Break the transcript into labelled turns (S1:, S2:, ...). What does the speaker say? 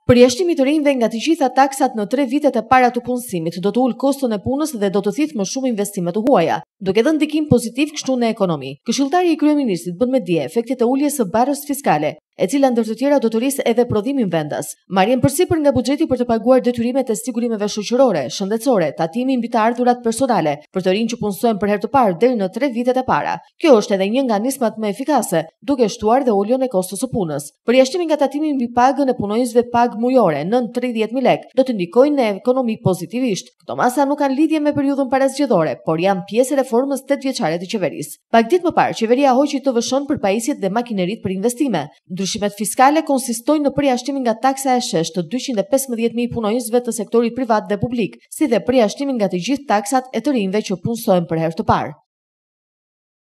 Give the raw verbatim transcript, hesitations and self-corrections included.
S1: Përjashtimi të rinjve nga të gjitha taksat në tre vitet e para të punësimit do të ulë koston e punës dhe do të thithë më shumë investime të huaja, duke dhënë ndikim pozitiv kështu në ekonomi. Këshilltari i kryeministrit bën me dije efektet e uljes së barrës fiskale, e cila ndër të tjera do të rrisë edhe prodhimin vendas. Marrjen përsipër nga buxheti për të paguar detyrimet e sigurimeve shoqërore, shëndetësore, tatimi mbi të ardhurat personale për të rinj që punësojnë për herë të parë deri në tre vitet e para. Kjo është edhe një nga nismat më efikase, duke shtuar dhe uljen e kostos së punës. Përjashtimi nga tatimi mbi pagën e punonjësve pagë mujore nën tridhjetë mijë lekë do të ndikojnë në ekonomi pozitivisht. Këto masa nuk kanë lidhje me periudhën parazgjedhore, por janë pjesë e reformës tetëvjeçare të qeverisë. Pak ditë më parë, qeveria hoqi të vëshon për pajisjet dhe makineritë për investime. Ndryshimet fiskale konsistojnë në përjashtimin nga taksa e shesh të dyqind e pesëmbëdhjetë mijë punonjësve të sektorit privat dhe publik, si dhe përjashtimin nga të gjithë taksat e të rinjve që punësojnë për herë të parë.